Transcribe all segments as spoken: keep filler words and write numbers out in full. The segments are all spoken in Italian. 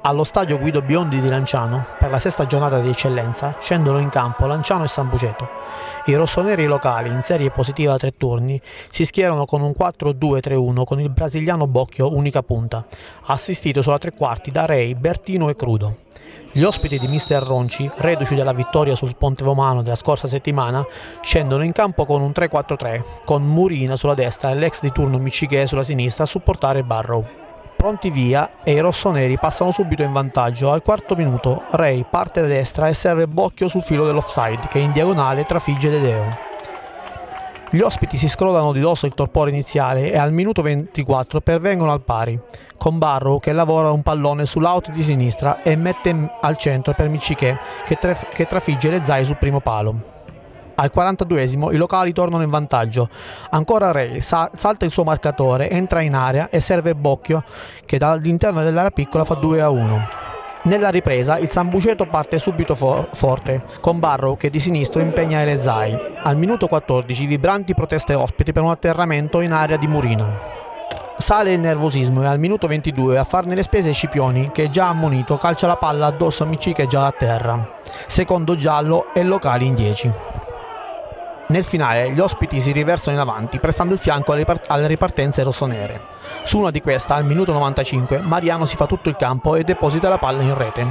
Allo stadio Guido Biondi di Lanciano, per la sesta giornata di eccellenza, scendono in campo Lanciano e Sambuceto. I rossoneri locali, in serie positiva a tre turni, si schierano con un quattro due tre uno con il brasiliano Bocchio unica punta, assistito sulla tre quarti da Rei, Bertino e Crudo. Gli ospiti di mister Ronci, reduci dalla vittoria sul Ponte Vomano della scorsa settimana, scendono in campo con un tre quattro tre, con Murina sulla destra e l'ex di turno Miccichè sulla sinistra a supportare Barrow. Pronti via e i rossoneri passano subito in vantaggio. Al quarto minuto Rei parte da destra e serve Bocchio sul filo dell'offside che in diagonale trafigge De Deo. Gli ospiti si scrollano di dosso il torpore iniziale e al minuto ventiquattro pervengono al pari, con Barrow che lavora un pallone sull'out di sinistra e mette al centro per Miccichè che, che trafigge le Zai sul primo palo. Al quarantaduesimo i locali tornano in vantaggio, ancora Rei sa salta il suo marcatore, entra in area e serve Bocchio che dall'interno dell'area piccola fa due a uno. Nella ripresa il Sambuceto parte subito for forte, con Barrow che di sinistro impegna le Zai. Al minuto quattordici vibranti proteste ospiti per un atterramento in area di Murino. Sale il nervosismo e al minuto ventidue a farne le spese Scipioni che già ammonito calcia la palla addosso a Miccichè già a terra. Secondo giallo e locali in dieci. Nel finale gli ospiti si riversano in avanti, prestando il fianco alle, ripart alle ripartenze rossonere. Su una di queste, al minuto novantacinque, Mariano si fa tutto il campo e deposita la palla in rete.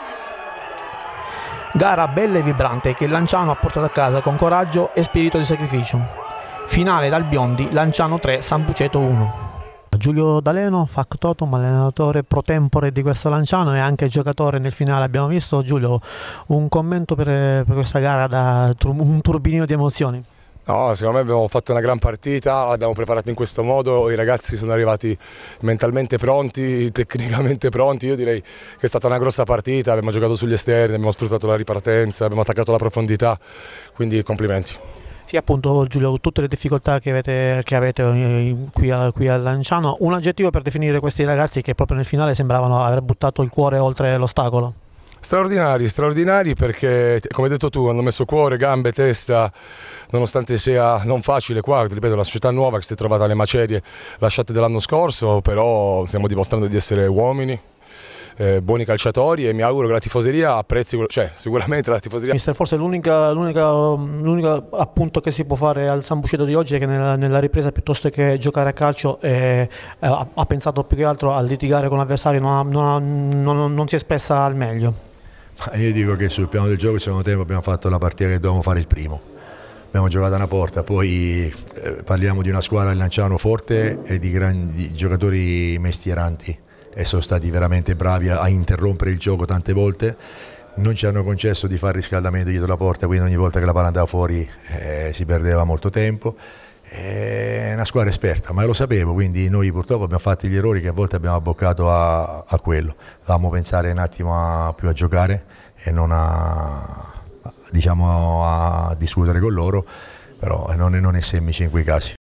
Gara bella e vibrante che il Lanciano ha portato a casa con coraggio e spirito di sacrificio. Finale dal Biondi, Lanciano tre, Sambuceto uno. Giulio D'Aleno, factotum, allenatore pro tempore di questo Lanciano e anche giocatore nel finale. Abbiamo visto, Giulio, un commento per, per questa gara da un turbinio di emozioni. No, secondo me abbiamo fatto una gran partita, l'abbiamo preparata in questo modo, i ragazzi sono arrivati mentalmente pronti, tecnicamente pronti. Io direi che è stata una grossa partita, abbiamo giocato sugli esterni, abbiamo sfruttato la ripartenza, abbiamo attaccato la profondità, quindi complimenti. Sì, appunto, Giulio, tutte le difficoltà che avete, che avete qui, a, qui a Lanciano, un aggettivo per definire questi ragazzi che proprio nel finale sembravano aver buttato il cuore oltre l'ostacolo? Straordinari, straordinari perché, come hai detto tu, hanno messo cuore, gambe, testa, nonostante sia non facile qua, ripeto, la società nuova che si è trovata alle macerie lasciate dell'anno scorso, però stiamo dimostrando di essere uomini. Eh, buoni calciatori e mi auguro che la tifoseria apprezzi, cioè sicuramente la tifoseria. Mister, forse l'unico appunto che si può fare al Sambuceto di oggi è che nella, nella ripresa piuttosto che giocare a calcio eh, ha, ha pensato più che altro a litigare con l'avversario, non, non, non, non si è espressa al meglio. Ma io dico che sul piano del gioco, il secondo tempo abbiamo fatto la partita che dovevamo fare il primo. Abbiamo giocato a una porta, poi eh, parliamo di una squadra di Lanciano forte e di grandi giocatori mestieranti. E sono stati veramente bravi a interrompere il gioco tante volte, non ci hanno concesso di fare riscaldamento dietro la porta, quindi ogni volta che la palla andava fuori eh, si perdeva molto tempo. È una squadra esperta, ma lo sapevo, quindi noi purtroppo abbiamo fatto gli errori che a volte abbiamo abboccato a, a quello. Dovevamo pensare un attimo a, più a giocare e non a, diciamo, a discutere con loro, però non è, non è semplice in quei casi.